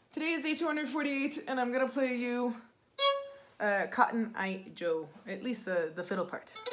Today is day 248 and I'm gonna play you Cotton Eye Joe, at least the fiddle part.